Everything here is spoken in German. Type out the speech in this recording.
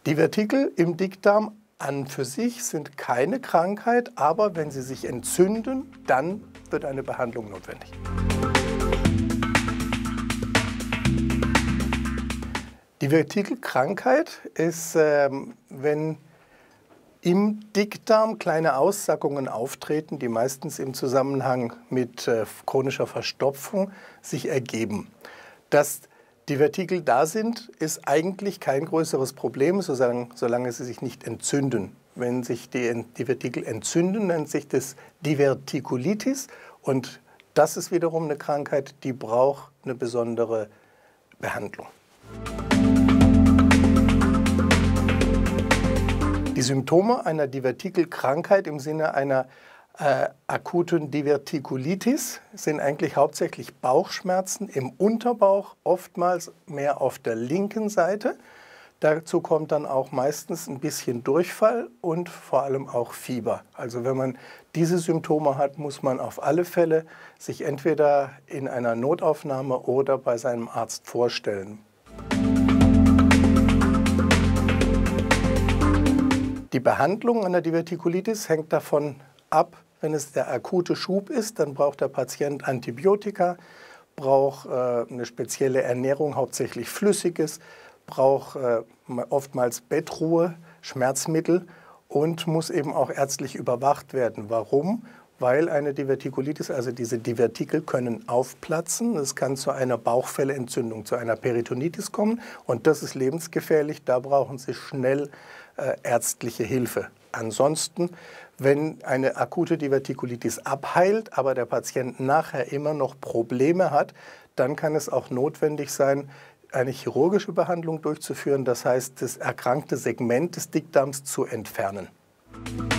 Divertikel im Dickdarm an für sich sind keine Krankheit, aber wenn sie sich entzünden, dann wird eine Behandlung notwendig. Divertikelkrankheit ist, wenn im Dickdarm kleine Aussackungen auftreten, die meistens im Zusammenhang mit chronischer Verstopfung sich ergeben. Dass Divertikel da sind, ist eigentlich kein größeres Problem, solange sie sich nicht entzünden. Wenn sich die Divertikel entzünden, nennt sich das Divertikulitis und das ist wiederum eine Krankheit, die braucht eine besondere Behandlung. Die Symptome einer Divertikelkrankheit im Sinne einer akuten Divertikulitis sind eigentlich hauptsächlich Bauchschmerzen im Unterbauch, oftmals mehr auf der linken Seite. Dazu kommt dann auch meistens ein bisschen Durchfall und vor allem auch Fieber. Also wenn man diese Symptome hat, muss man auf alle Fälle sich entweder in einer Notaufnahme oder bei seinem Arzt vorstellen. Die Behandlung einer Divertikulitis hängt davon ab. Wenn es der akute Schub ist, dann braucht der Patient Antibiotika, braucht eine spezielle Ernährung, hauptsächlich Flüssiges, braucht oftmals Bettruhe, Schmerzmittel und muss eben auch ärztlich überwacht werden. Warum? Weil eine Divertikulitis, also diese Divertikel können aufplatzen. Es kann zu einer Bauchfellentzündung, zu einer Peritonitis kommen und das ist lebensgefährlich. Da brauchen Sie schnell ärztliche Hilfe. Ansonsten, wenn eine akute Divertikulitis abheilt, aber der Patient nachher immer noch Probleme hat, dann kann es auch notwendig sein, eine chirurgische Behandlung durchzuführen, das heißt, das erkrankte Segment des Dickdarms zu entfernen.